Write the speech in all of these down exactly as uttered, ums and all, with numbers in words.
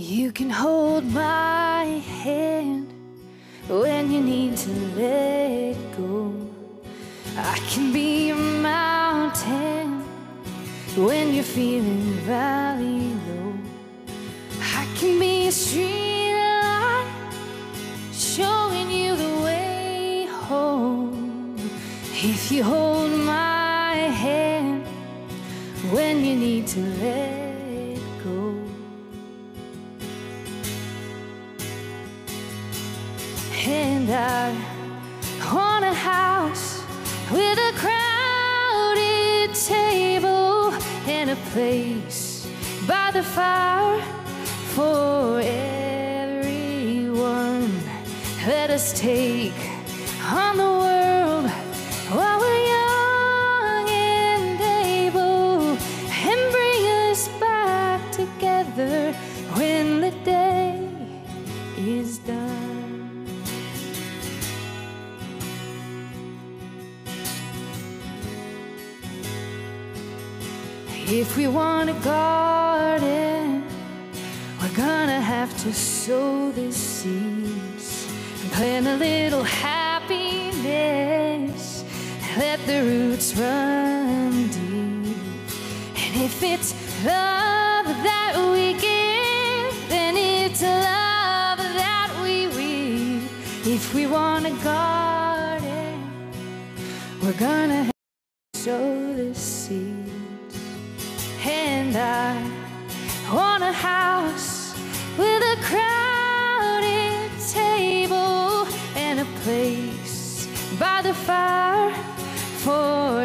You can hold my hand when you need to let go. I can be your mountain when you're feeling valley low. I can be a street light showing you the way home. If you hold my hand when you need to let go. And I want a house with a crowded table and a place by the fire for everyone. Let us take on the world while we're young and able, and bring us back together when the day is done. If we want a garden, we're gonna have to sow the seeds and plant a little happiness, let the roots run deep. And if it's love that we give, then it's love that we reap. If we want a garden, we're gonna have to sow the seeds. And I want a house with a crowded table and a place by the fire for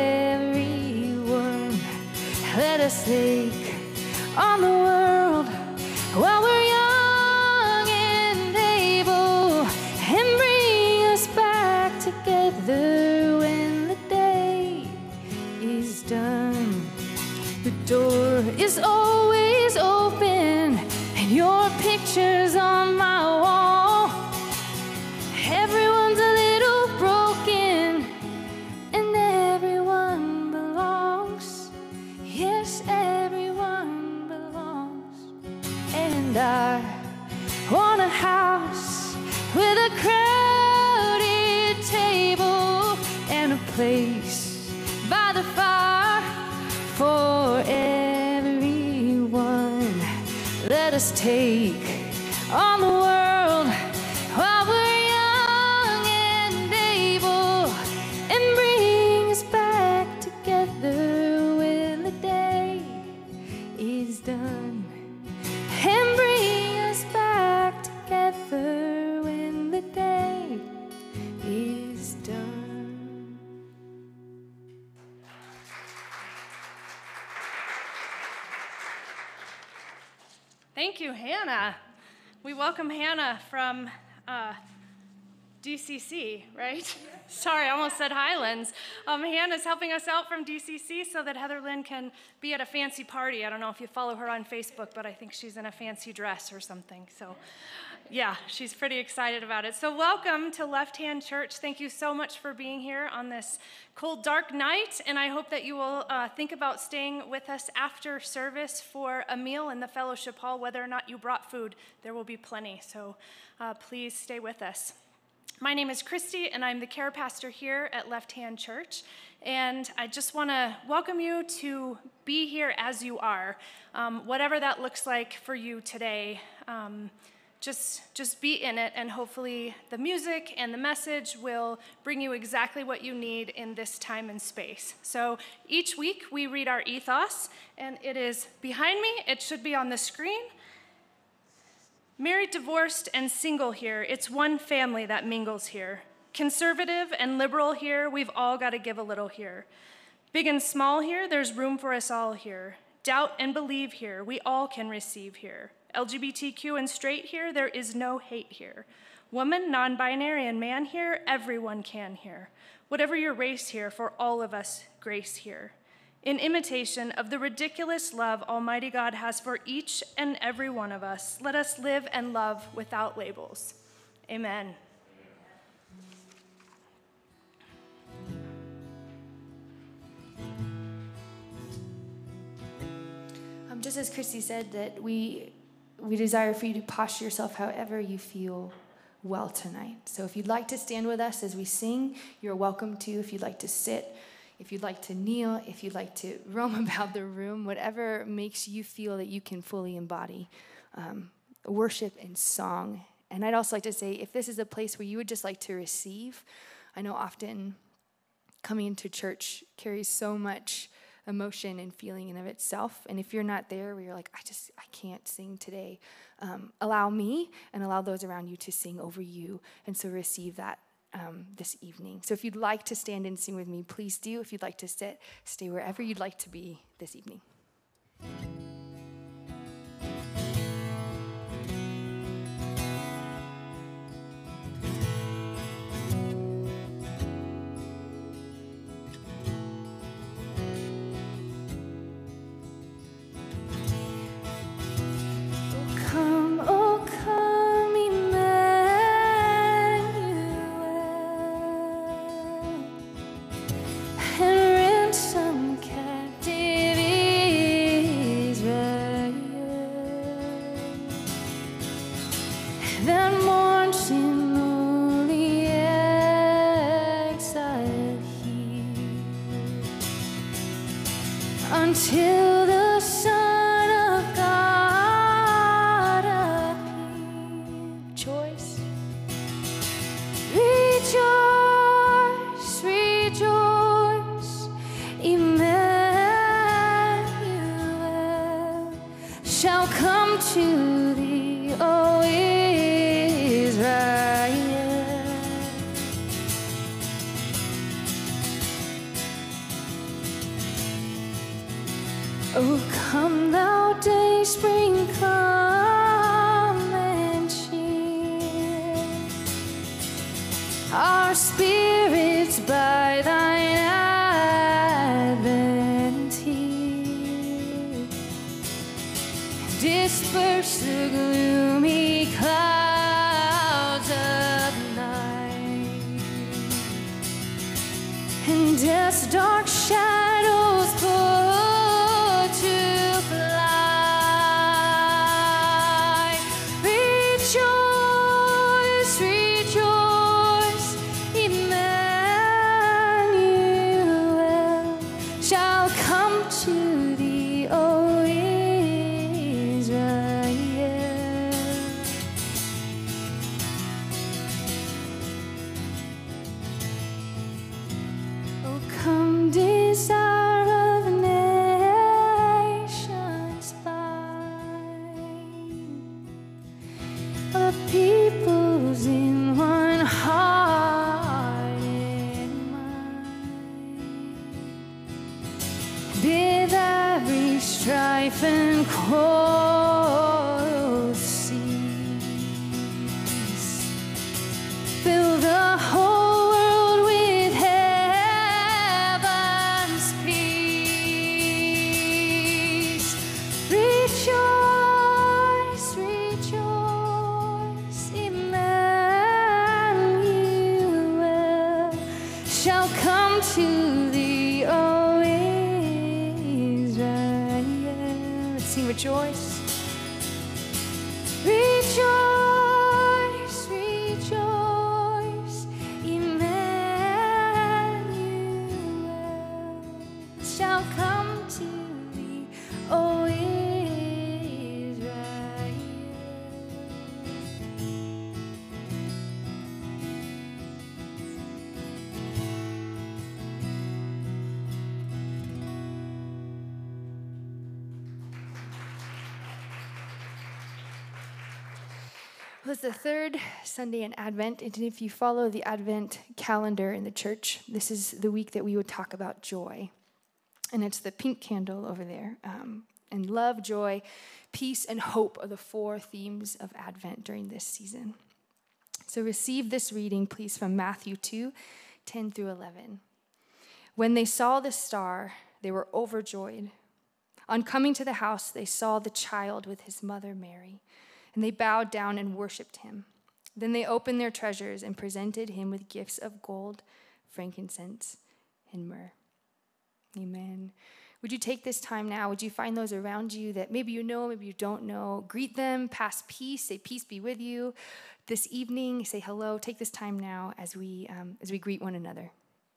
everyone. Let us take on the world while we're young and able, and bring us back together when the day is done. The door is always open, and your picture's on my wall. Everyone's a little broken, and everyone belongs. Yes, everyone belongs. And I want a house with a crowded table and a place by the fire for everyone. Let us take on the world while we're young and able, and bring us back together when the day is done. And bring us back together when the day is done. Thank you, Hannah. We welcome Hannah from uh, D C C, right? Sorry, I almost said Highlands. Um, Hannah's helping us out from D C C so that Heather Lynn can be at a fancy party. I don't know if you follow her on Facebook, but I think she's in a fancy dress or something. So yeah, she's pretty excited about it. So welcome to Left Hand Church. Thank you so much for being here on this cold, dark night, and I hope that you will uh, think about staying with us after service for a meal in the fellowship hall. Whether or not you brought food, there will be plenty, so uh, please stay with us. My name is Christy, and I'm the care pastor here at Left Hand Church, and I just want to welcome you to be here as you are, um, whatever that looks like for you today. Um, Just, just be in it, and hopefully the music and the message will bring you exactly what you need in this time and space. So each week we read our ethos, and it is behind me. It should be on the screen. Married, divorced, and single here, it's one family that mingles here. Conservative and liberal here, we've all got to give a little here. Big and small here, there's room for us all here. Doubt and believe here, we all can receive here. L G B T Q and straight here, there is no hate here. Woman, non-binary, and man here, everyone can here. Whatever your race here, for all of us, grace here. In imitation of the ridiculous love Almighty God has for each and every one of us, let us live and love without labels. Amen. Um, just as Christy said, that we we desire for you to posture yourself however you feel well tonight. So if you'd like to stand with us as we sing, you're welcome to. If you'd like to sit, if you'd like to kneel, if you'd like to roam about the room, whatever makes you feel that you can fully embody um, worship and song. And I'd also like to say, if this is a place where you would just like to receive, I know often coming into church carries so much emotion and feeling in of itself. And if you're not there where you're like, I just, I can't sing today, um, allow me and allow those around you to sing over you. And so receive that um, this evening. So if you'd like to stand and sing with me, please do. If you'd like to sit, stay wherever you'd like to be this evening. Until the Son of God appear. Rejoice, rejoice, rejoice, Emmanuel shall come to thee, O Israel. Oh, come thou day spring, come and cheer our spirits by thine advent here. Disperse the gloomy clouds of night, and death's dark shadows put to fly. Rejoice, rejoice, Emmanuel shall come to thee, O Israel. Oh, come, desire of nations find, a peoples in one heart and mind. Bid every strife and quarrel cease. Fill the whole world with heaven's peace. Rejoice, rejoice, Emmanuel shall come to thee, O Israel. Let's sing rejoice. Rejoice, rejoice, Emmanuel shall come to thee, O Israel. Well, it's the third Sunday in Advent, and if you follow the Advent calendar in the church, this is the week that we would talk about joy. And it's the pink candle over there. Um, and love, joy, peace, and hope are the four themes of Advent during this season. So receive this reading, please, from Matthew two, ten through eleven. When they saw the star, they were overjoyed. On coming to the house, they saw the child with his mother Mary, and they bowed down and worshipped him. Then they opened their treasures and presented him with gifts of gold, frankincense, and myrrh. Amen. Would you take this time now? Would you find those around you that maybe you know, maybe you don't know? Greet them, pass peace, say peace be with you. This evening, say hello. Take this time now as we um, as we greet one another.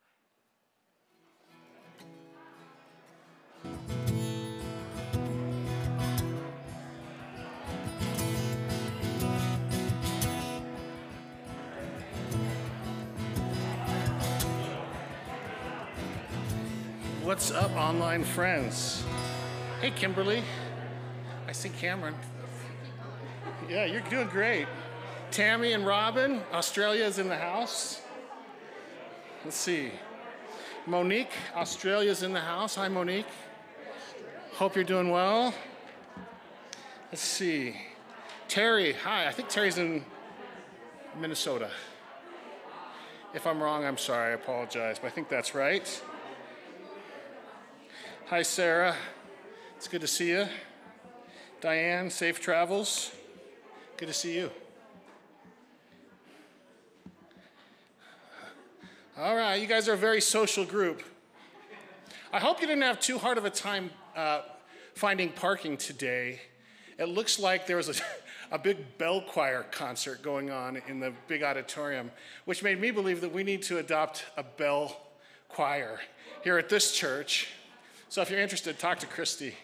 What's up, online friends? Hey, Kimberly. I see Cameron. Yeah, you're doing great. Tammy and Robin, Australia's in the house. Let's see. Monique, Australia's in the house. Hi, Monique. Hope you're doing well. Let's see. Terry, hi. I think Terry's in Minnesota. If I'm wrong, I'm sorry. I apologize, but I think that's right. Hi, Sarah. It's good to see you. Diane, safe travels. Good to see you. All right, you guys are a very social group. I hope you didn't have too hard of a time uh, finding parking today. It looks like there was a, a big bell choir concert going on in the big auditorium, which made me believe that we need to adopt a bell choir here at this church. So if you're interested, talk to Christy.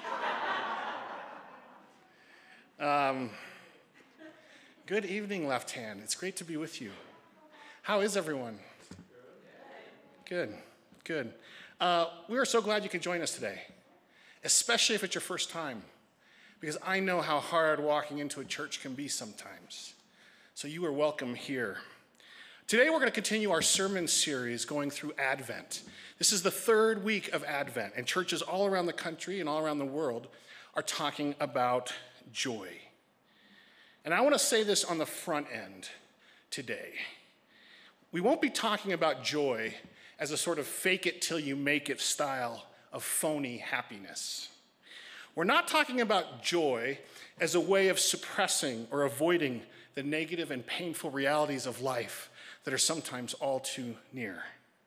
Um, good evening, Left Hand. It's great to be with you. How is everyone? Good, good. Uh, we are so glad you could join us today, especially if it's your first time, because I know how hard walking into a church can be sometimes. So you are welcome here. Today we're going to continue our sermon series going through Advent. This is the third week of Advent, and churches all around the country and all around the world are talking about joy. And I want to say this on the front end today. We won't be talking about joy as a sort of fake it till you make it style of phony happiness. We're not talking about joy as a way of suppressing or avoiding the negative and painful realities of life that are sometimes all too near.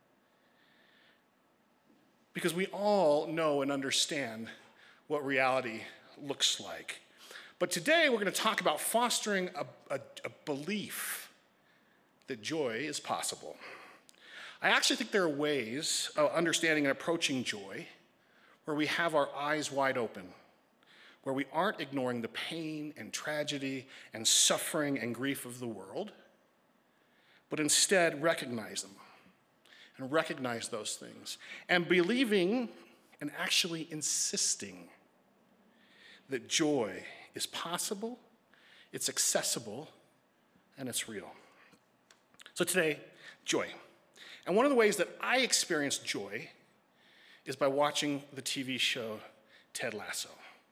Because we all know and understand what reality looks like. But today we're going to talk about fostering a, a, a belief that joy is possible. I actually think there are ways of understanding and approaching joy where we have our eyes wide open, where we aren't ignoring the pain and tragedy and suffering and grief of the world, but instead recognize them and recognize those things and believing and actually insisting that joy is possible, it's accessible, and it's real. So today, joy. And one of the ways that I experience joy is by watching the T V show Ted Lasso.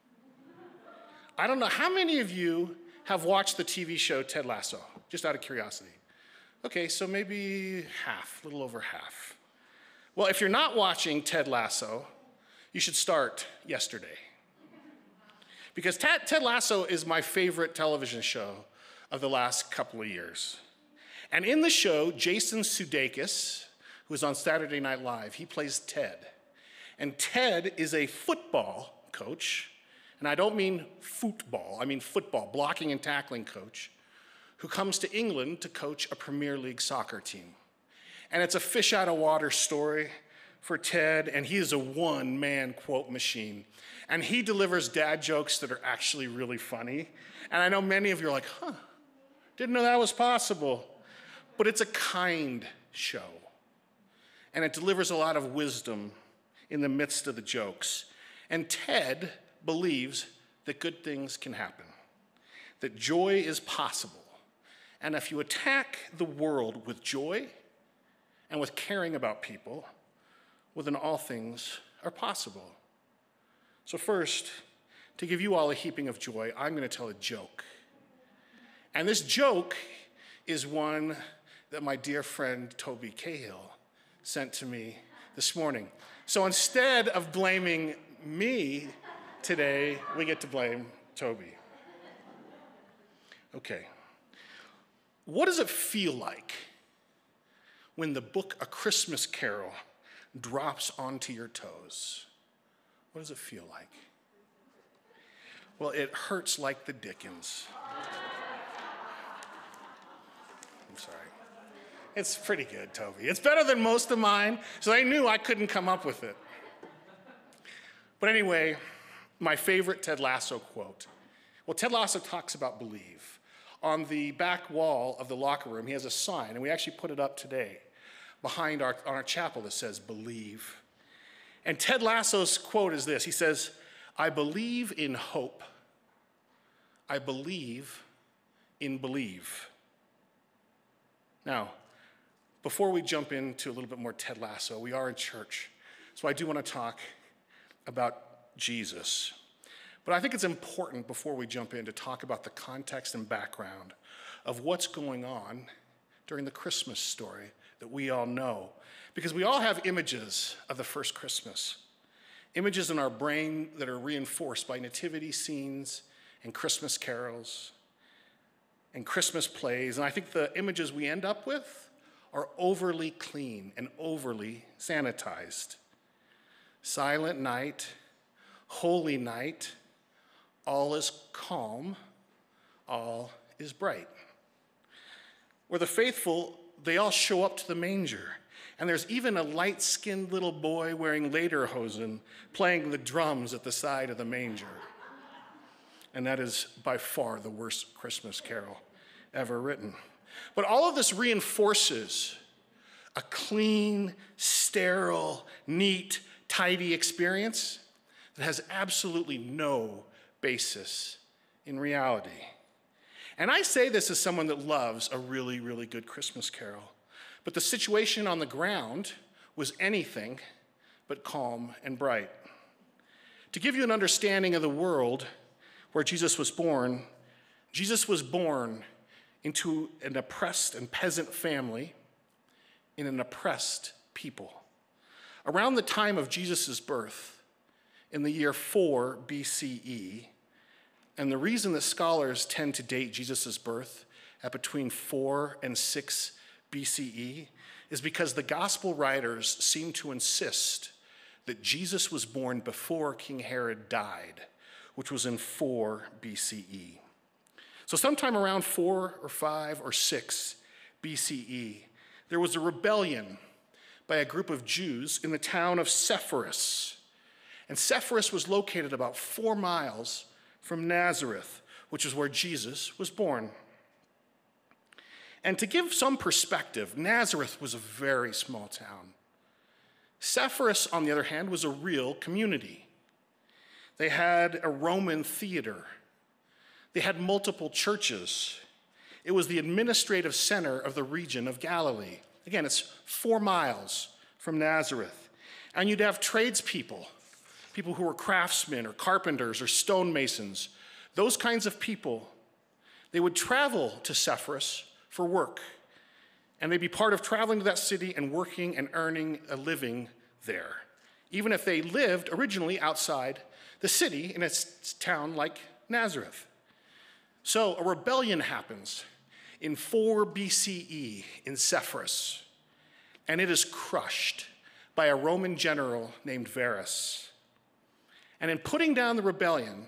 I don't know, how many of you have watched the T V show Ted Lasso? Just out of curiosity. Okay, so maybe half, a little over half. Well, if you're not watching Ted Lasso, you should start yesterday. Because Ted, Ted Lasso is my favorite television show of the last couple of years. And in the show, Jason Sudeikis, who is on Saturday Night Live, he plays Ted. And Ted is a football coach, and I don't mean football, I mean football, blocking and tackling coach, who comes to England to coach a Premier League soccer team. And it's a fish out of water story for Ted, and he is a one-man quote machine. And he delivers dad jokes that are actually really funny. And I know many of you are like, huh, didn't know that was possible. But it's a kind show. And it delivers a lot of wisdom in the midst of the jokes. And Ted believes that good things can happen, that joy is possible. And if you attack the world with joy and with caring about people, well, then all things are possible. So first, to give you all a heaping of joy, I'm going to tell a joke. And this joke is one that my dear friend Toby Cahill sent to me this morning. So instead of blaming me today, we get to blame Toby. Okay. What does it feel like when the book A Christmas Carol drops onto your toes? What does it feel like? Well, it hurts like the dickens. I'm sorry. It's pretty good, Toby. It's better than most of mine, so I knew I couldn't come up with it. But anyway, my favorite Ted Lasso quote. Well, Ted Lasso talks about believe. On the back wall of the locker room, he has a sign, and we actually put it up today behind our, on our chapel that says, believe. And Ted Lasso's quote is this. He says, I believe in hope. I believe in believe. Now, before we jump into a little bit more Ted Lasso, we are in church, so I do want to talk about Jesus. But I think it's important before we jump in to talk about the context and background of what's going on during the Christmas story that we all know. Because we all have images of the first Christmas, images in our brain that are reinforced by nativity scenes and Christmas carols and Christmas plays. And I think the images we end up with are overly clean and overly sanitized. Silent night, holy night, all is calm, all is bright. Where the faithful, they all show up to the manger. And there's even a light-skinned little boy wearing lederhosen playing the drums at the side of the manger. And that is by far the worst Christmas carol ever written. But all of this reinforces a clean, sterile, neat, tidy experience that has absolutely no basis in reality. And I say this as someone that loves a really, really good Christmas carol. But the situation on the ground was anything but calm and bright. To give you an understanding of the world where Jesus was born, Jesus was born into an oppressed and peasant family in an oppressed people. Around the time of Jesus' birth, in the year four B C E, and the reason that scholars tend to date Jesus' birth at between four and six B C E is because the gospel writers seem to insist that Jesus was born before King Herod died, which was in four B C E. So sometime around four or five or six B C E, there was a rebellion by a group of Jews in the town of Sepphoris. And Sepphoris was located about four miles from Nazareth, which is where Jesus was born. And to give some perspective, Nazareth was a very small town. Sepphoris, on the other hand, was a real community. They had a Roman theater. They had multiple churches. It was the administrative center of the region of Galilee. Again, it's four miles from Nazareth. And you'd have tradespeople, people who were craftsmen or carpenters or stonemasons. Those kinds of people, they would travel to Sepphoris for work. And they'd be part of traveling to that city and working and earning a living there, even if they lived originally outside the city in a town like Nazareth. So a rebellion happens in four B C E in Sepphoris, and it is crushed by a Roman general named Varus. And in putting down the rebellion,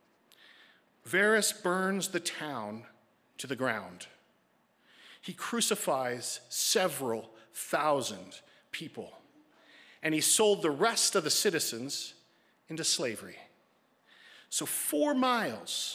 Varus burns the town to the ground. He crucifies several thousand people, and he sold the rest of the citizens into slavery. So four miles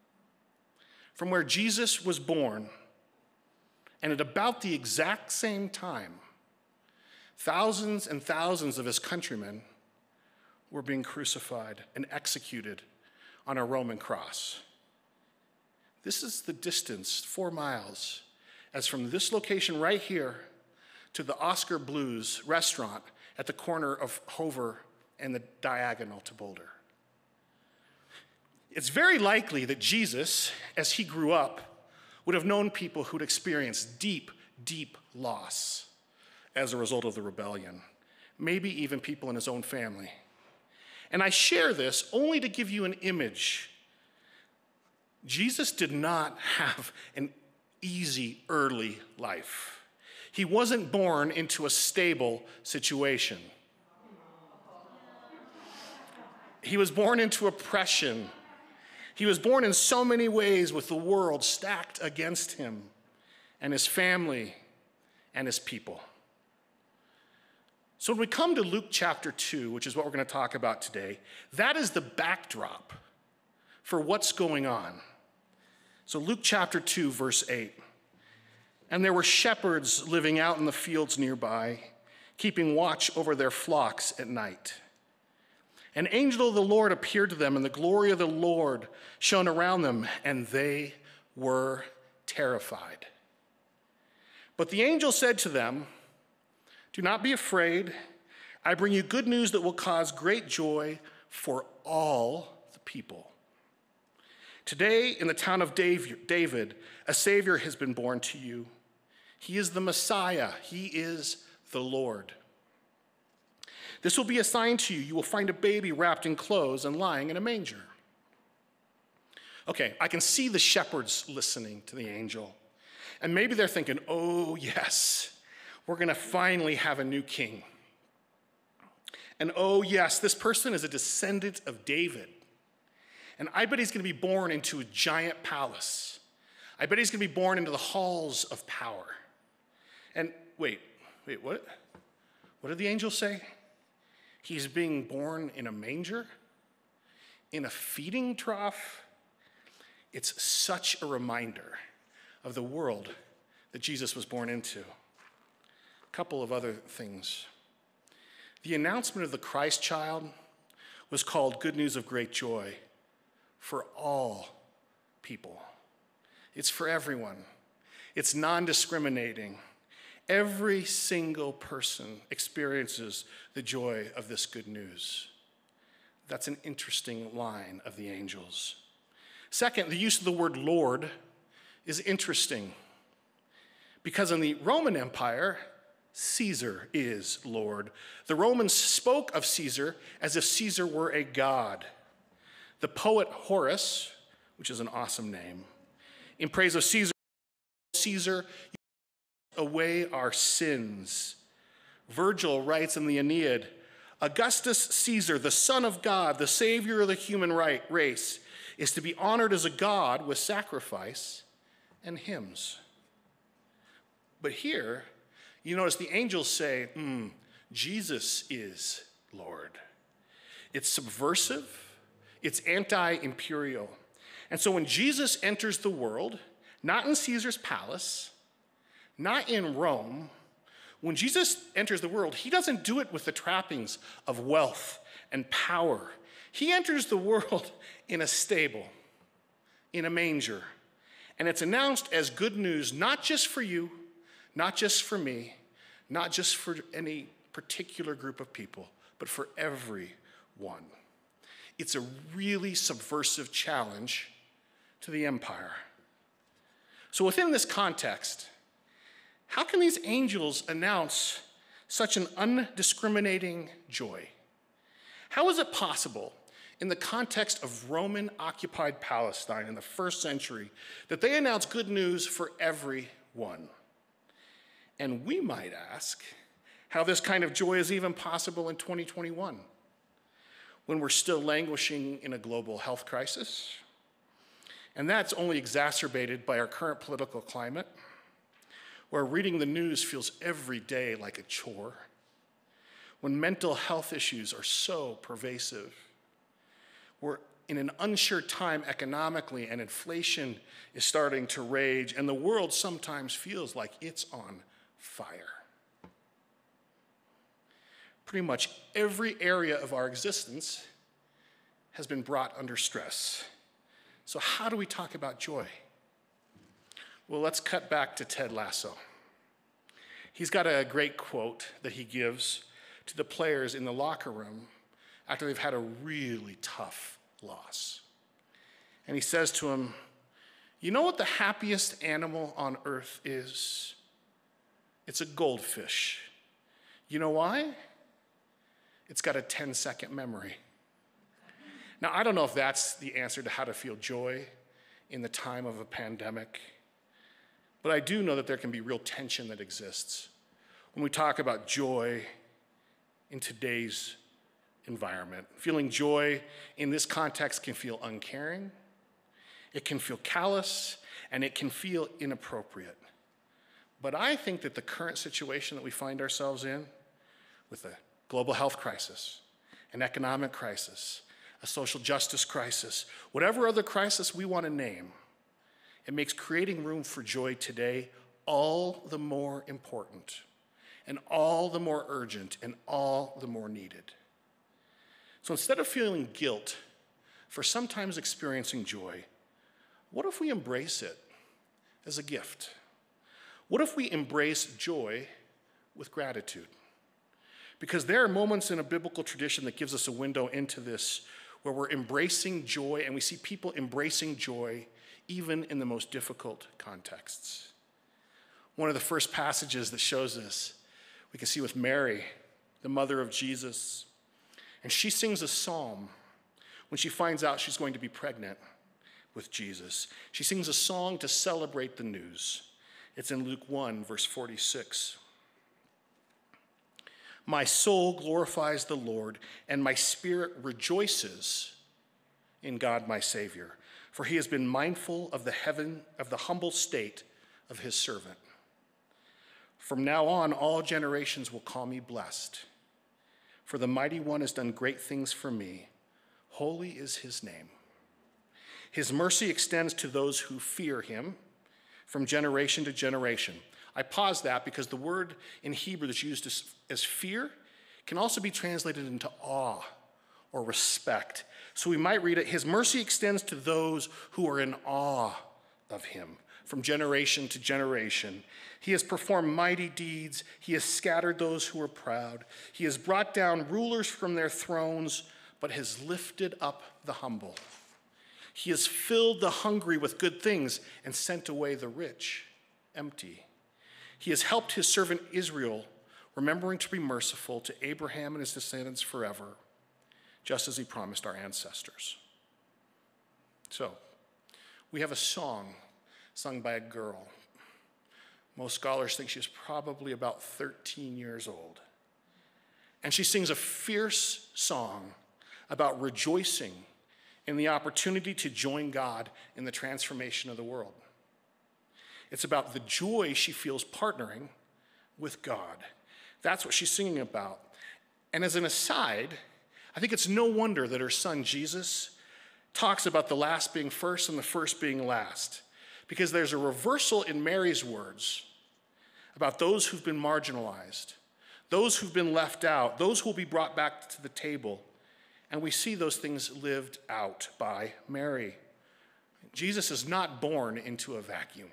from where Jesus was born, and at about the exact same time, thousands and thousands of his countrymen were being crucified and executed on a Roman cross. This is the distance, four miles, as from this location right here to the Oscar Blues restaurant at the corner of Hover and the diagonal to Boulder. It's very likely that Jesus, as he grew up, would have known people who'd experienced deep, deep loss as a result of the rebellion, maybe even people in his own family. And I share this only to give you an image. Jesus did not have an easy early life. He wasn't born into a stable situation. He was born into oppression. He was born in so many ways with the world stacked against him and his family and his people. So when we come to Luke chapter two, which is what we're going to talk about today, that is the backdrop for what's going on. So Luke chapter two, verse eight. And there were shepherds living out in the fields nearby, keeping watch over their flocks at night. An angel of the Lord appeared to them, and the glory of the Lord shone around them, and they were terrified. But the angel said to them, "Do not be afraid. I bring you good news that will cause great joy for all the people. Today, in the town of David, a Savior has been born to you. He is the Messiah. He is the Lord. This will be a sign to you. You will find a baby wrapped in clothes and lying in a manger." Okay, I can see the shepherds listening to the angel. And maybe they're thinking, oh, yes, we're going to finally have a new king. And oh, yes, this person is a descendant of David. And I bet he's going to be born into a giant palace. I bet he's going to be born into the halls of power. And wait, wait, what? What did the angel say? He's being born in a manger? In a feeding trough? It's such a reminder of the world that Jesus was born into. A couple of other things. The announcement of the Christ child was called Good News of Great Joy for all people. It's for everyone. It's non-discriminating. Every single person experiences the joy of this good news. That's an interesting line of the angels. Second, the use of the word Lord is interesting because in the Roman Empire, Caesar is Lord. The Romans spoke of Caesar as if Caesar were a god. The poet Horace, which is an awesome name, in praise of Caesar, Caesar away our sins. Virgil writes in the Aeneid, Augustus Caesar, the son of God, the savior of the human right, race, is to be honored as a god with sacrifice and hymns. But here, you notice the angels say, mm, Jesus is Lord. It's subversive. It's anti-imperial. And so when Jesus enters the world, not in Caesar's palace, not in Rome, when Jesus enters the world, he doesn't do it with the trappings of wealth and power. He enters the world in a stable, in a manger. And it's announced as good news, not just for you, not just for me, not just for any particular group of people, but for everyone. It's a really subversive challenge to the empire. So within this context, how can these angels announce such an undiscriminating joy? How is it possible in the context of Roman-occupied Palestine in the first century that they announce good news for everyone? And we might ask how this kind of joy is even possible in twenty twenty-one, when we're still languishing in a global health crisis. And that's only exacerbated by our current political climate, where reading the news feels every day like a chore, when mental health issues are so pervasive. We're in an unsure time economically, and inflation is starting to rage, and the world sometimes feels like it's on fire. Pretty much every area of our existence has been brought under stress. So how do we talk about joy? Well, let's cut back to Ted Lasso. He's got a great quote that he gives to the players in the locker room after they've had a really tough loss. And he says to them, you know what the happiest animal on earth is? It's a goldfish. You know why? It's got a ten-second memory. Now, I don't know if that's the answer to how to feel joy in the time of a pandemic, but I do know that there can be real tension that exists when we talk about joy in today's environment. Feeling joy in this context can feel uncaring, it can feel callous, and it can feel inappropriate. But I think that the current situation that we find ourselves in, with a global health crisis, an economic crisis, a social justice crisis, whatever other crisis we want to name, it makes creating room for joy today all the more important, and all the more urgent, and all the more needed. So instead of feeling guilt for sometimes experiencing joy, what if we embrace it as a gift? What if we embrace joy with gratitude? Because there are moments in a biblical tradition that gives us a window into this where we're embracing joy, and we see people embracing joy even in the most difficult contexts. One of the first passages that shows this, we can see with Mary, the mother of Jesus. And she sings a psalm when she finds out she's going to be pregnant with Jesus. She sings a song to celebrate the news. It's in Luke one, verse forty-six. My soul glorifies the Lord, and my spirit rejoices in God my Savior, for he has been mindful of the heaven of the humble state of his servant. From now on, all generations will call me blessed, for the mighty one has done great things for me. Holy is his name. His mercy extends to those who fear him from generation to generation. I pause that because the word in Hebrew that's used as, as fear can also be translated into awe or respect. So we might read it, his mercy extends to those who are in awe of him from generation to generation. He has performed mighty deeds. He has scattered those who are proud. He has brought down rulers from their thrones, but has lifted up the humble. He has filled the hungry with good things and sent away the rich empty. He has helped his servant Israel, remembering to be merciful to Abraham and his descendants forever, just as he promised our ancestors. So, we have a song sung by a girl. Most scholars think she's probably about thirteen years old. And she sings a fierce song about rejoicing in the opportunity to join God in the transformation of the world. It's about the joy she feels partnering with God. That's what she's singing about. And as an aside, I think it's no wonder that her son Jesus talks about the last being first and the first being last, because there's a reversal in Mary's words about those who've been marginalized, those who've been left out, those who will be brought back to the table. And we see those things lived out by Mary. Jesus is not born into a vacuum.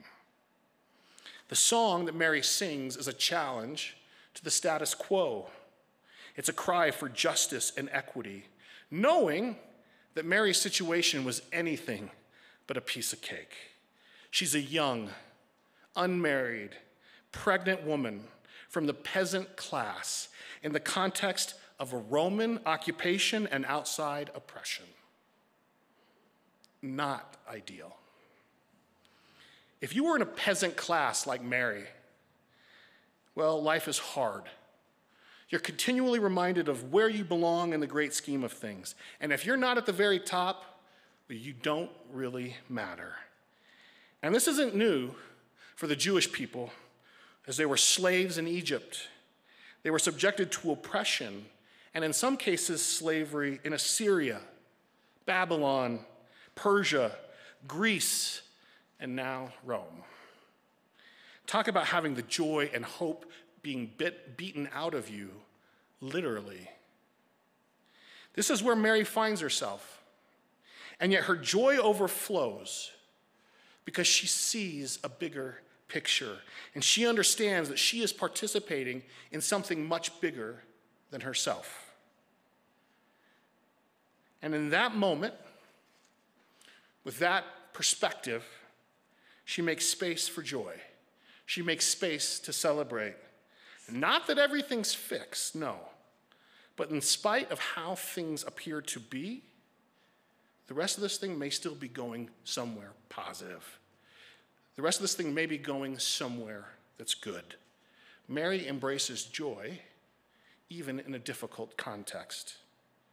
The song that Mary sings is a challenge to the status quo. It's a cry for justice and equity, knowing that Mary's situation was anything but a piece of cake. She's a young, unmarried, pregnant woman from the peasant class in the context of a Roman occupation and outside oppression. Not ideal. If you were in a peasant class like Mary, well, life is hard. You're continually reminded of where you belong in the great scheme of things. And if you're not at the very top, well, you don't really matter. And this isn't new for the Jewish people, as they were slaves in Egypt. They were subjected to oppression, and in some cases, slavery in Assyria, Babylon, Persia, Greece, and now Rome. Talk about having the joy and hope being bit, beaten out of you, literally. This is where Mary finds herself, and yet her joy overflows because she sees a bigger picture, and she understands that she is participating in something much bigger than herself. And in that moment, with that perspective, she makes space for joy. She makes space to celebrate. Not that everything's fixed, no. But in spite of how things appear to be, the rest of this thing may still be going somewhere positive. The rest of this thing may be going somewhere that's good. Mary embraces joy, even in a difficult context.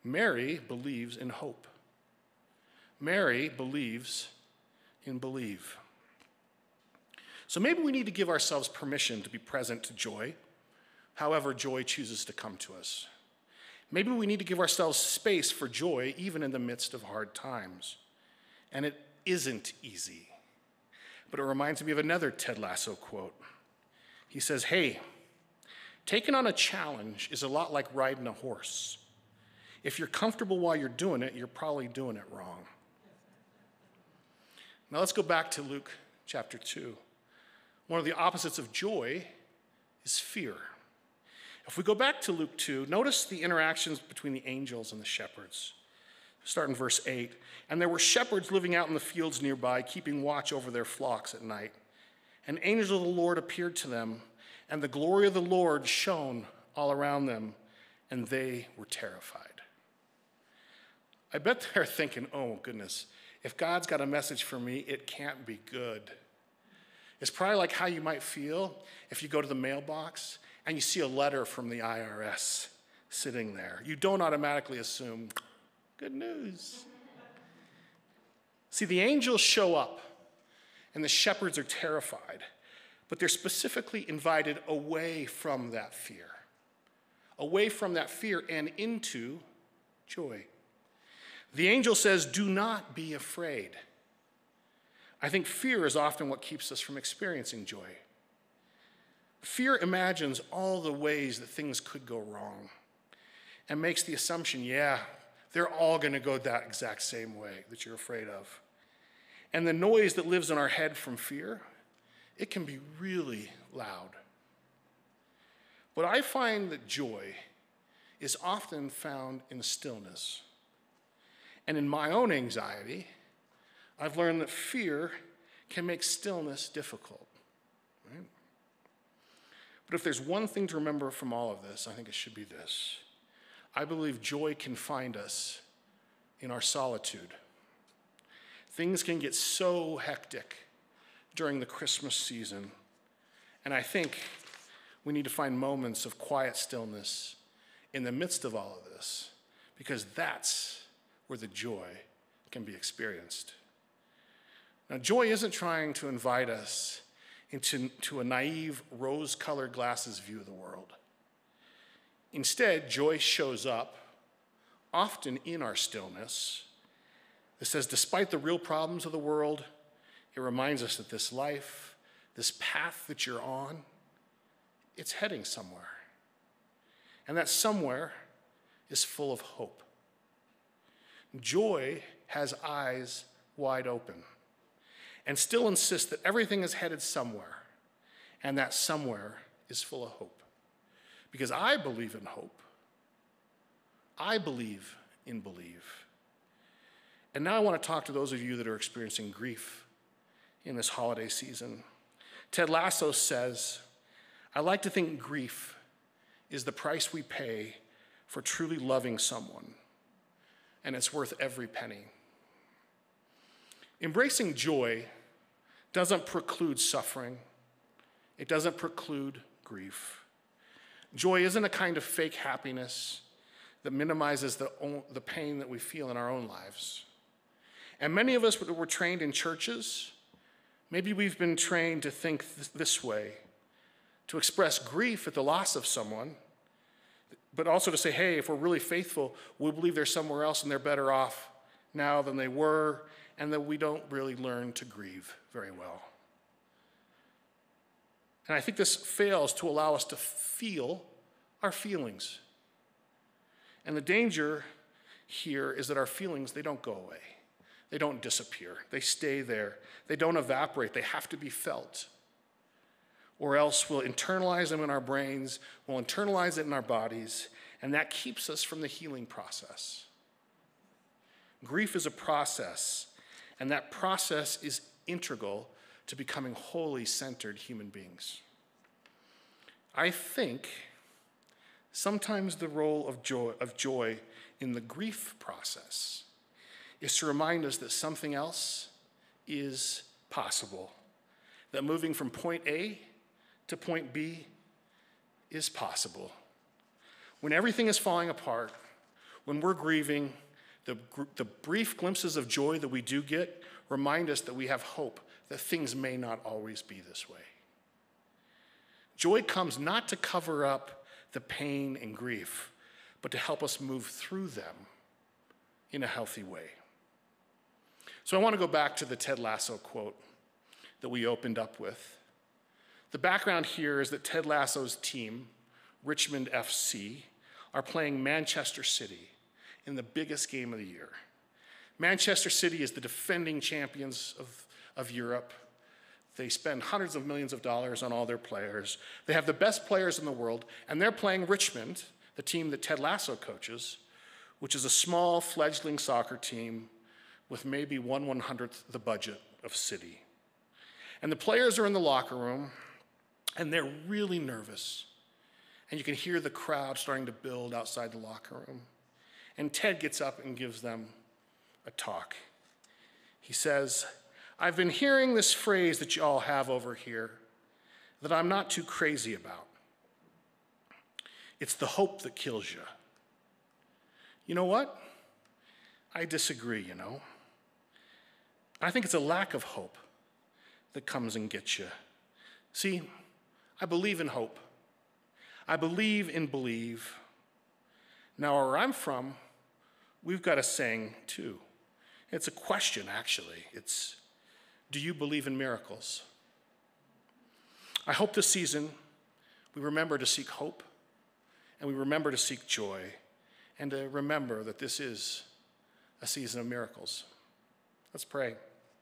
Mary believes in hope. Mary believes in believe. So maybe we need to give ourselves permission to be present to joy, however joy chooses to come to us. Maybe we need to give ourselves space for joy even in the midst of hard times. And it isn't easy. But it reminds me of another Ted Lasso quote. He says, hey, taking on a challenge is a lot like riding a horse. If you're comfortable while you're doing it, you're probably doing it wrong. Now let's go back to Luke chapter two. One of the opposites of joy is fear. If we go back to Luke two, notice the interactions between the angels and the shepherds. Start in verse eight. And there were shepherds living out in the fields nearby, keeping watch over their flocks at night. And angels of the Lord appeared to them, and the glory of the Lord shone all around them, and they were terrified. I bet they're thinking, oh goodness, if God's got a message for me, it can't be good. It's probably like how you might feel if you go to the mailbox and you see a letter from the I R S sitting there. You don't automatically assume, good news. See, the angels show up and the shepherds are terrified, but they're specifically invited away from that fear, away from that fear and into joy. The angel says, do not be afraid. I think fear is often what keeps us from experiencing joy. Fear imagines all the ways that things could go wrong and makes the assumption, yeah, they're all going to go that exact same way that you're afraid of. And the noise that lives in our head from fear, it can be really loud. But I find that joy is often found in stillness. And in my own anxiety, I've learned that fear can make stillness difficult. Right? But if there's one thing to remember from all of this, I think it should be this. I believe joy can find us in our solitude. Things can get so hectic during the Christmas season, and I think we need to find moments of quiet stillness in the midst of all of this, because that's where the joy can be experienced. Now, joy isn't trying to invite us into to a naive, rose-colored glasses view of the world. Instead, joy shows up, often in our stillness. It says, despite the real problems of the world, it reminds us that this life, this path that you're on, it's heading somewhere. And that somewhere is full of hope. Joy has eyes wide open and still insists that everything is headed somewhere, and that somewhere is full of hope. Because I believe in hope. I believe in believe. And now I want to talk to those of you that are experiencing grief in this holiday season. Ted Lasso says, I like to think grief is the price we pay for truly loving someone, and it's worth every penny. Embracing joy doesn't preclude suffering. It doesn't preclude grief. Joy isn't a kind of fake happiness that minimizes the, the pain that we feel in our own lives. And many of us that were trained in churches, maybe we've been trained to think th- this way, to express grief at the loss of someone, but also to say, hey, if we're really faithful, we believe they're somewhere else and they're better off now than they were, and that we don't really learn to grieve very well. And I think this fails to allow us to feel our feelings. And the danger here is that our feelings, they don't go away. They don't disappear. They stay there. They don't evaporate. They have to be felt. Or else we'll internalize them in our brains, we'll internalize it in our bodies, and that keeps us from the healing process. Grief is a process, and that process is integral to becoming wholly centered human beings. I think sometimes the role of joy, of joy in the grief process is to remind us that something else is possible, that moving from point A to point B is possible. When everything is falling apart, When we're grieving, the, the brief glimpses of joy that we do get remind us that we have hope, that things may not always be this way. Joy comes not to cover up the pain and grief, but to help us move through them in a healthy way. So I want to go back to the Ted Lasso quote that we opened up with. The background here is that Ted Lasso's team, Richmond F C, are playing Manchester City in the biggest game of the year. Manchester City is the defending champions of, of Europe. They spend hundreds of millions of dollars on all their players. They have the best players in the world, and they're playing Richmond, the team that Ted Lasso coaches, which is a small fledgling soccer team with maybe one one-hundredth the budget of City. And the players are in the locker room, and they're really nervous. And you can hear the crowd starting to build outside the locker room. And Ted gets up and gives them a talk. He says, "I've been hearing this phrase that you all have over here that I'm not too crazy about. It's the hope that kills you. You know what? I disagree, you know. I think it's a lack of hope that comes and gets you. See, I believe in hope. I believe in believe. Now, where I'm from, we've got a saying too. It's a question, actually. It's, do you believe in miracles? I hope this season we remember to seek hope, and we remember to seek joy, and to remember that this is a season of miracles. Let's pray.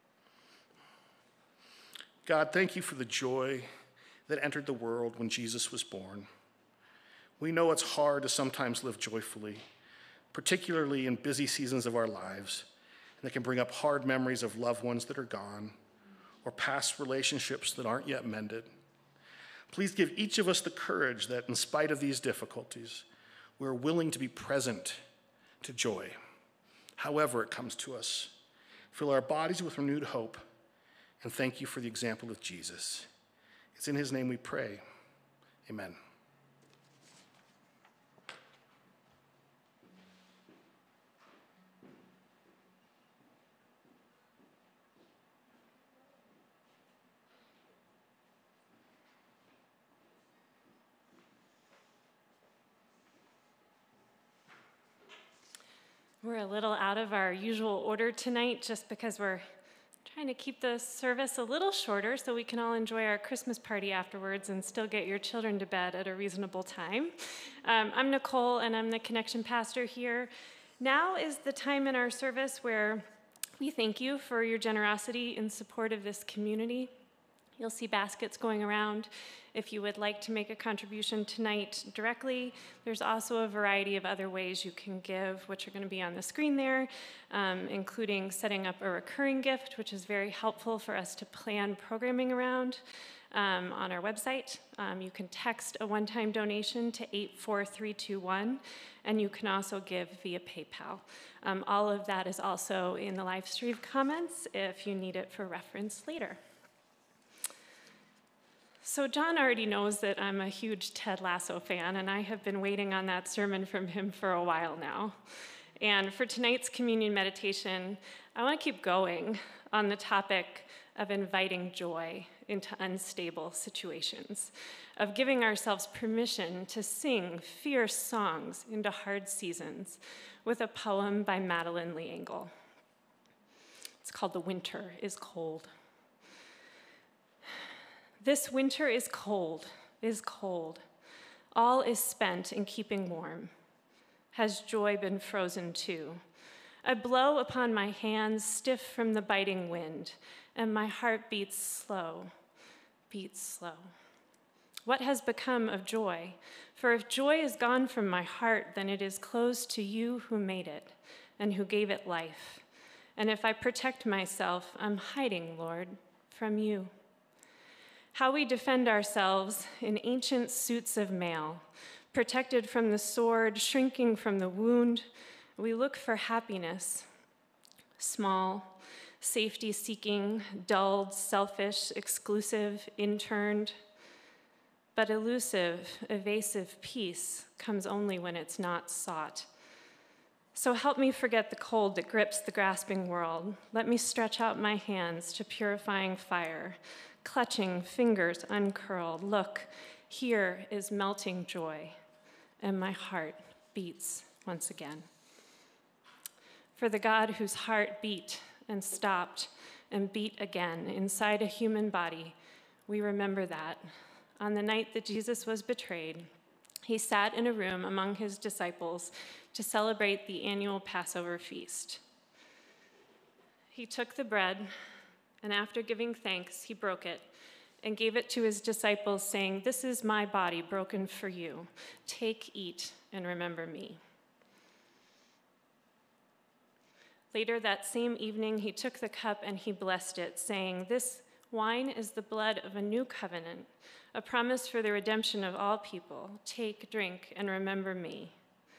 God, thank you for the joy that entered the world when Jesus was born. We know it's hard to sometimes live joyfully, particularly in busy seasons of our lives, and it can bring up hard memories of loved ones that are gone or past relationships that aren't yet mended. Please give each of us the courage that in spite of these difficulties, we're willing to be present to joy, however it comes to us. Fill our bodies with renewed hope, and thank you for the example of Jesus. It's in his name we pray. Amen. We're a little out of our usual order tonight just because we're trying to keep the service a little shorter so we can all enjoy our Christmas party afterwards and still get your children to bed at a reasonable time. Um, I'm Nicole, and I'm the Connection Pastor here. Now is the time in our service where we thank you for your generosity in support of this community. You'll see baskets going around. If you would like to make a contribution tonight directly, there's also a variety of other ways you can give, which are going to be on the screen there, um, including setting up a recurring gift, which is very helpful for us to plan programming around um, on our website. Um, you can text a one-time donation to eight four three two one, and you can also give via PayPal. Um, all of that is also in the live stream comments if you need it for reference later. So John already knows that I'm a huge Ted Lasso fan, and I have been waiting on that sermon from him for a while now. And for tonight's communion meditation, I want to keep going on the topic of inviting joy into unstable situations, of giving ourselves permission to sing fierce songs into hard seasons with a poem by Madeleine L'Engle. It's called "The Winter is Cold." This winter is cold, is cold. All is spent in keeping warm. Has joy been frozen too? I blow upon my hands, stiff from the biting wind, and my heart beats slow, beats slow. What has become of joy? For if joy is gone from my heart, then it is closed to you who made it and who gave it life. And if I protect myself, I'm hiding, Lord, from you. How we defend ourselves in ancient suits of mail, protected from the sword, shrinking from the wound. We look for happiness, small, safety-seeking, dulled, selfish, exclusive, interned. But elusive, evasive peace comes only when it's not sought. So help me forget the cold that grips the grasping world. Let me stretch out my hands to purifying fire, clutching fingers uncurled. Look, here is melting joy, and my heart beats once again. For the God whose heart beat and stopped and beat again inside a human body, we remember that. On the night that Jesus was betrayed, he sat in a room among his disciples to celebrate the annual Passover feast. He took the bread, and after giving thanks, he broke it and gave it to his disciples, saying, "This is my body broken for you. Take, eat, and remember me." Later that same evening, he took the cup and he blessed it, saying, "This wine is the blood of a new covenant, a promise for the redemption of all people. Take, drink, and remember me."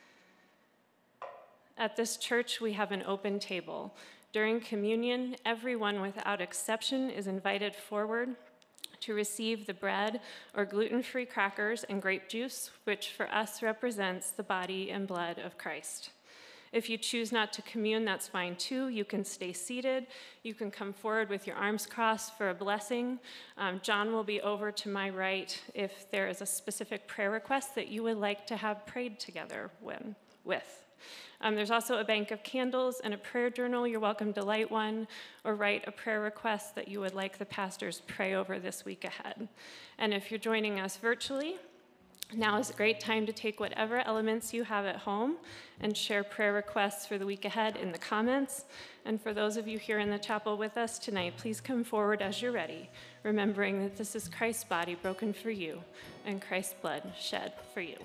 At this church, we have an open table. During communion, everyone without exception is invited forward to receive the bread or gluten-free crackers and grape juice, which for us represents the body and blood of Christ. If you choose not to commune, that's fine too. You can stay seated. You can come forward with your arms crossed for a blessing. Um, John will be over to my right if there is a specific prayer request that you would like to have prayed together when, with. Um, there's also a bank of candles and a prayer journal. You're welcome to light one or write a prayer request that you would like the pastors pray over this week ahead. And if you're joining us virtually, now is a great time to take whatever elements you have at home and share prayer requests for the week ahead in the comments. And for those of you here in the chapel with us tonight, please come forward as you're ready, remembering that this is Christ's body broken for you and Christ's blood shed for you.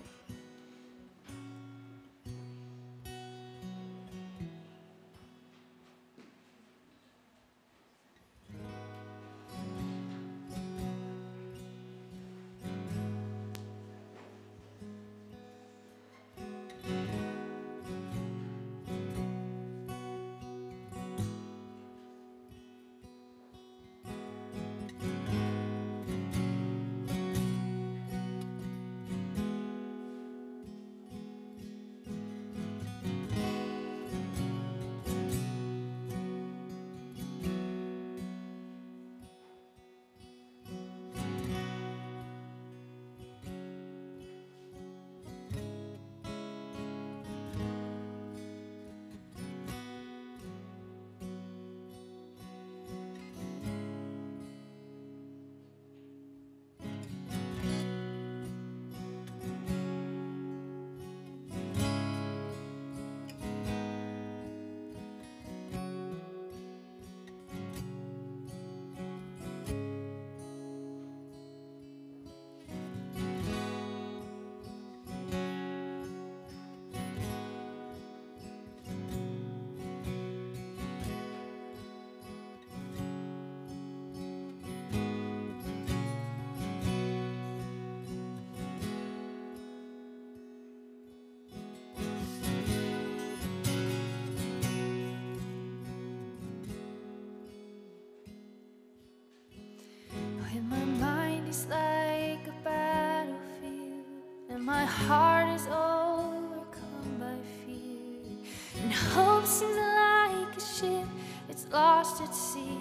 My heart is overcome by fear, and hope seems like a ship that's lost at sea.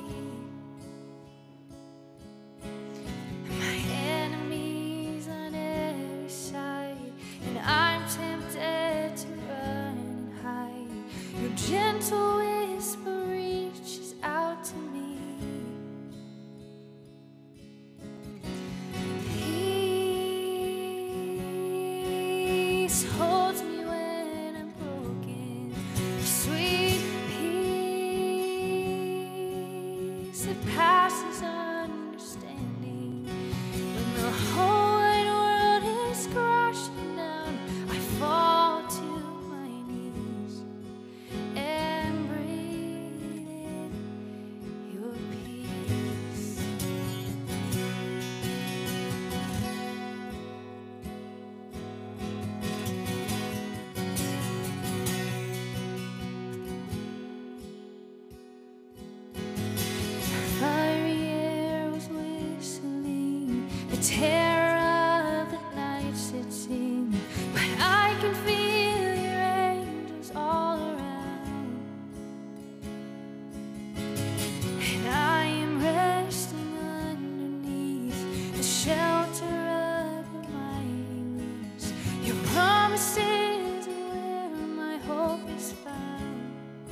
My enemies on every side, and I'm tempted to run and hide. Your gentle whisper reaches out to me. Holds me when I'm broken, sweet peace. promises are where my hope is found.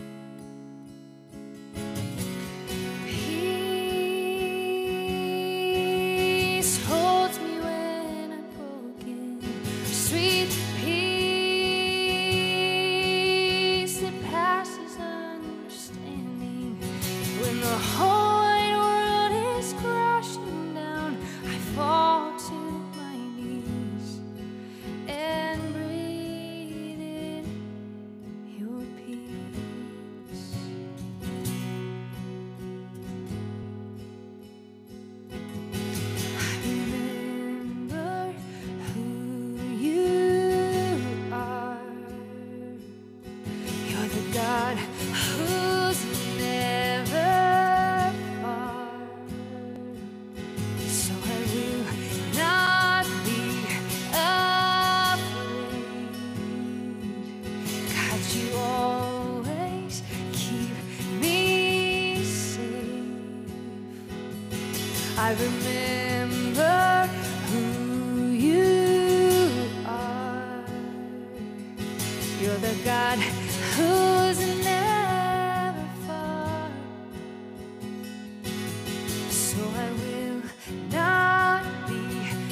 Peace holds me when I'm broken. Sweet peace that passes understanding. When the whole wide world is crashing down, I fall to my knees and breathe in your peace. I remember who you are. You're the God who's never far. So I will not be afraid. God, you always keep me safe. I remember who you are. You're the God who's never far. So I will not be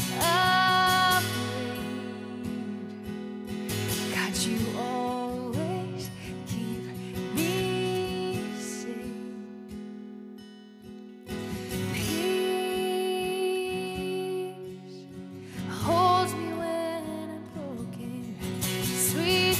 afraid. God, you always keep me safe. Peace holds me when I'm broken. Sweet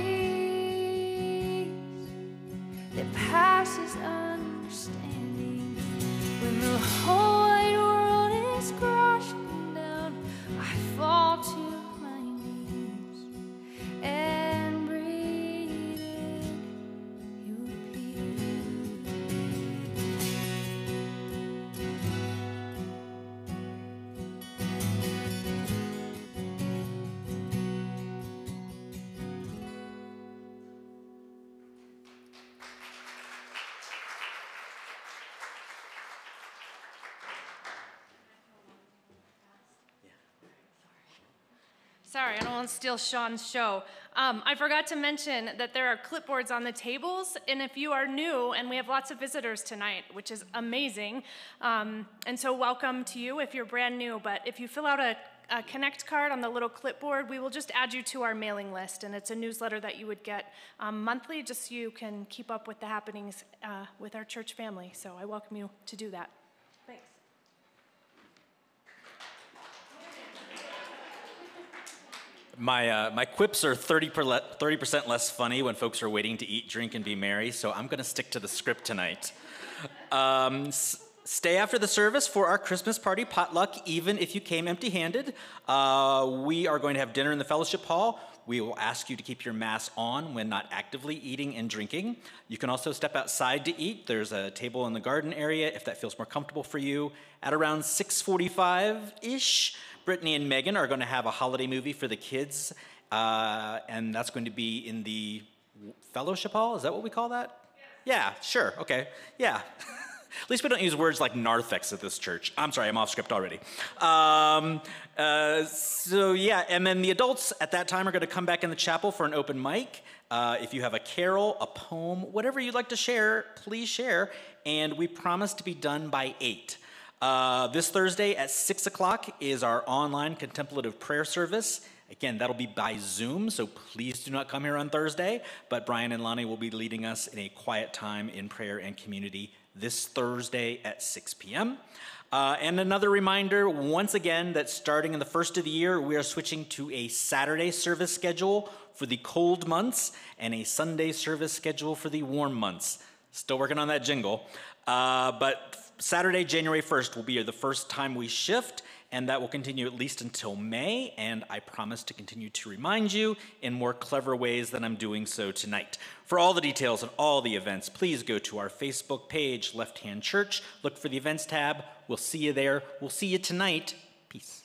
peace that passes understanding. When the whole wide world is crashing down, I fall to my knees and breathe in your peace. Sorry, I don't want to steal Sean's show. Um, I forgot to mention that there are clipboards on the tables, and if you are new, and we have lots of visitors tonight, which is amazing, um, and so welcome to you if you're brand new, but if you fill out a, a Connect card on the little clipboard, we will just add you to our mailing list, and it's a newsletter that you would get um, monthly, just so you can keep up with the happenings uh, with our church family, so I welcome you to do that. Thanks. My, uh, my quips are thirty percent less funny when folks are waiting to eat, drink, and be merry, so I'm going to stick to the script tonight. Um, s- stay after the service for our Christmas party potluck, even if you came empty-handed. Uh, we are going to have dinner in the fellowship hall. We will ask you to keep your mask on when not actively eating and drinking. You can also step outside to eat. There's a table in the garden area if that feels more comfortable for you. At around six forty-five-ish, Brittany and Megan are going to have a holiday movie for the kids, uh, and that's going to be in the fellowship hall. Is that what we call that? Yeah, sure, okay, yeah. At least we don't use words like narthex at this church. I'm sorry, I'm off script already. Um, uh, so yeah, and then the adults at that time are going to come back in the chapel for an open mic. Uh, if you have a carol, a poem, whatever you'd like to share, please share. And we promise to be done by eight. Uh, this Thursday at six o'clock is our online contemplative prayer service. Again, that'll be by Zoom, so please do not come here on Thursday. But Brian and Lonnie will be leading us in a quiet time in prayer and community this Thursday at six p.m. Uh, and another reminder, once again, that starting in the first of the year, we are switching to a Saturday service schedule for the cold months and a Sunday service schedule for the warm months. Still working on that jingle. Uh, but Saturday, January first, will be the first time we shift, and that will continue at least until May, and I promise to continue to remind you in more clever ways than I'm doing so tonight. For all the details of all the events, please go to our Facebook page, Left Hand Church, look for the events tab. We'll see you there. We'll see you tonight. Peace.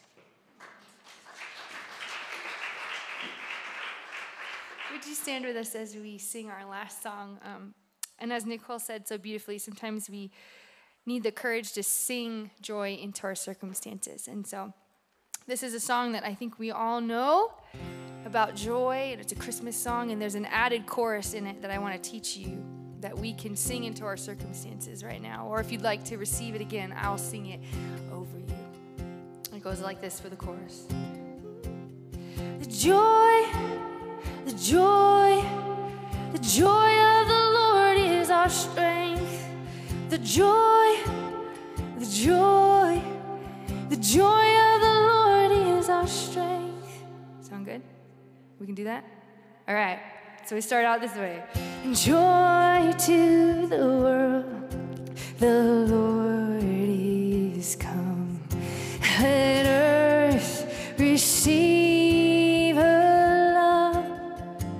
Would you stand with us as we sing our last song? Um, and as Nicole said so beautifully, sometimes we need the courage to sing joy into our circumstances. And so this is a song that I think we all know, about joy, and it's a Christmas song, and there's an added chorus in it that I want to teach you that we can sing into our circumstances right now. Or if you'd like to receive it again, I'll sing it over you. It goes like this for the chorus. The joy, the joy, the joy of the Lord is our strength. The joy, the joy, the joy of the Lord is our strength. Sound good? We can do that? All right. So we start out this way. Joy to the world, the Lord is come. Let earth receive her love.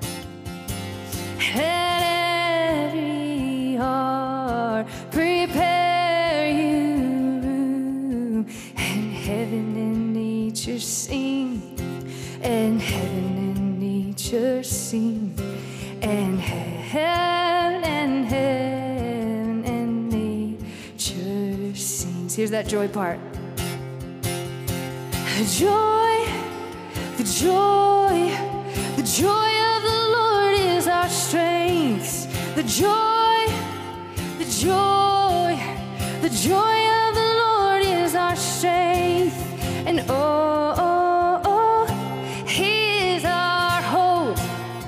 Let every heart prepare you room. And heaven and nature sing. And heaven and nature sing. And heaven and heaven and nature sings. Here's that joy part. The joy, the joy, the joy of the Lord is our strength. The joy, the joy, the joy of the Lord is our strength. And oh, oh, oh, He is our hope.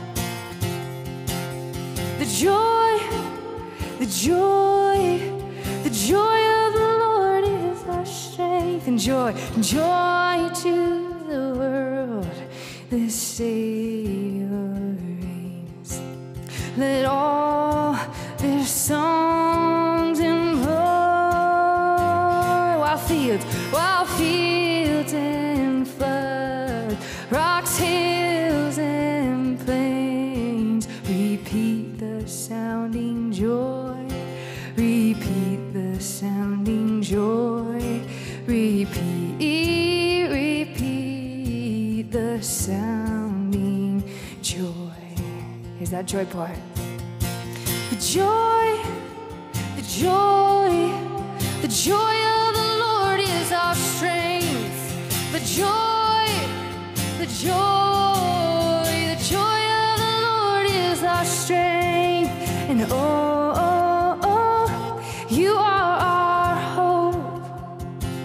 The joy, the joy, the joy of the Lord is our strength. And joy, joy to the world, the Savior reigns. Let all their songs implore, while fields, while fields and floods, rocks, hills, and plains, repeat the sounding joy, repeat the sounding joy, repeat, repeat the sounding joy. Here's that joy part. The joy, the joy, the joy of the Lord is our strength. The joy, the joy, the joy of the Lord is our strength. And oh, oh, oh, you are our hope.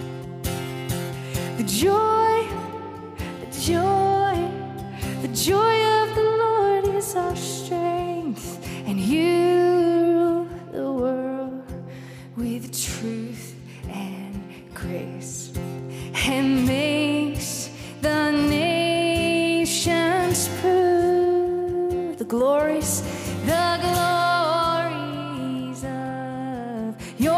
The joy, the joy, the joy of the Lord is our strength. And you rule the world with truth and grace, and makes the nations prove the glories, the glories of your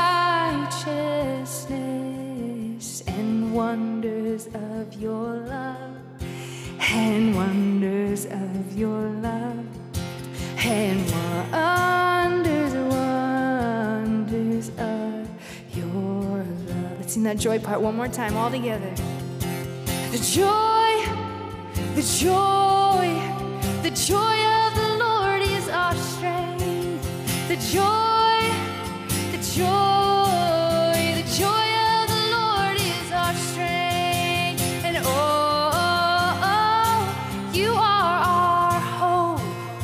righteousness, and wonders of your love, and wonders of your love, and wonders, wonders of your love. Let's sing that joy part one more time, all together. The joy, the joy, the joy of the Lord is our strength. The joy, the joy, the joy of the Lord is our strength. And oh, oh, oh, you are our hope.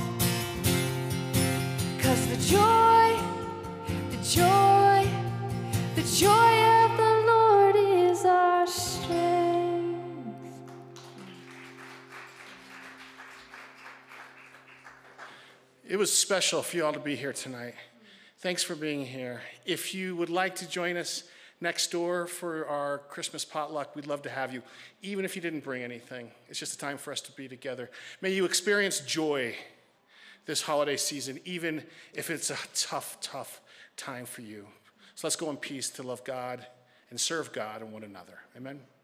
'Cause the joy, the joy, the joy of the Lord is our strength. It was special for you all to be here tonight. Thanks for being here. If you would like to join us next door for our Christmas potluck, we'd love to have you, even if you didn't bring anything. It's just a time for us to be together. May you experience joy this holiday season, even if it's a tough, tough time for you. So let's go in peace to love God and serve God and one another. Amen.